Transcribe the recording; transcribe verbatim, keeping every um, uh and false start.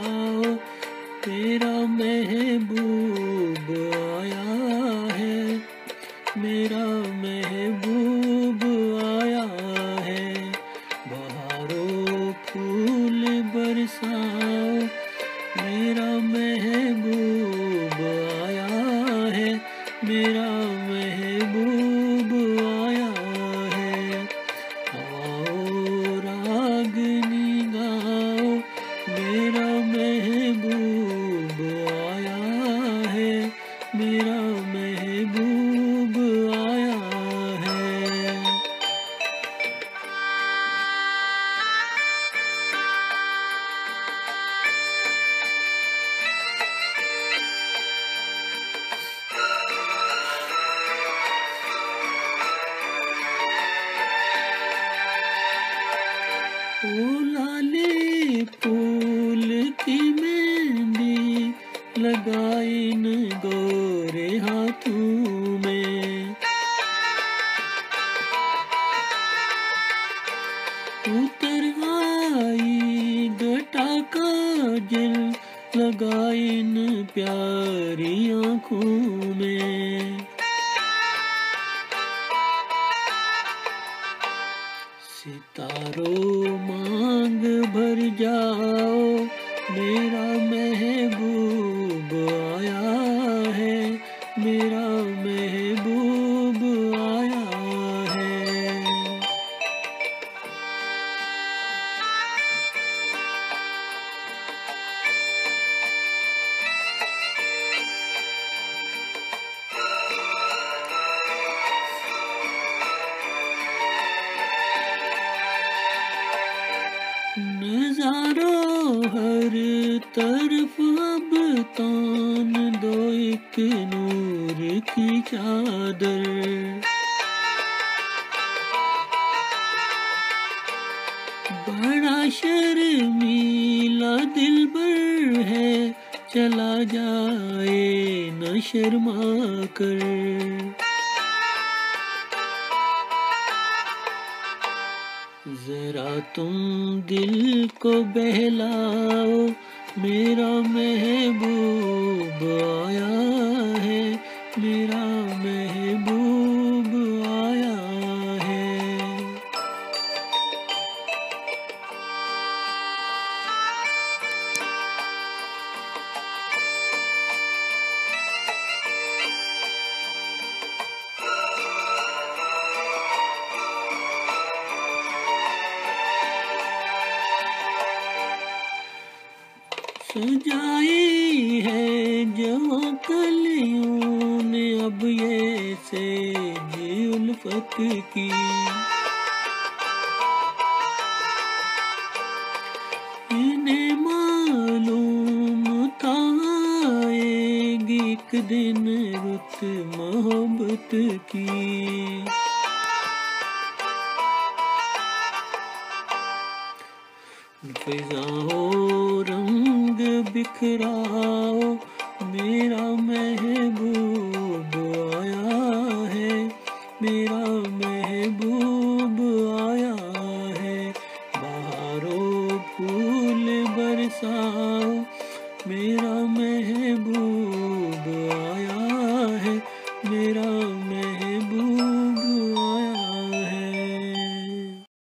बरसाओ, तेरा महबूब आया है, मेरा महबूब आया है। बहारों फूल बरसाओ, मेरा महबूब आया है, मेरा महबूब आया है। आओ रागनी गाओ, मेरा महबूब आया है, मेरा महबूब आया है। ओ लाले फूल की मेहंदी लगाई न गोरे हाथों में, उतर आई घटा काजल लगाई न प्यारी आँखों में। सितारों मांग भर जाओ, मेरा महबूब आया है, मेरा महबूब आया है। नजारों हर तरफ अब तान दो एक नूर की चादर, बड़ा शर्मीला दिलबर है, चला जाए न शर्मा कर। जरा तुम दिल को बहलाओ, मेरा महबूब आया है, मेरा महबूब आया है। सजाई है जवां कलियों ने अब ये सेज उल्फत की, इन्हें मालूम था आएगी एक दिन रुत मोहब्बत की। फिजाओं रंग बिखराओ, मेरा महबूब आया है, मेरा महबूब आया है। बहारों फूल बरसाओ, मेरा महबूब आया है, मेरा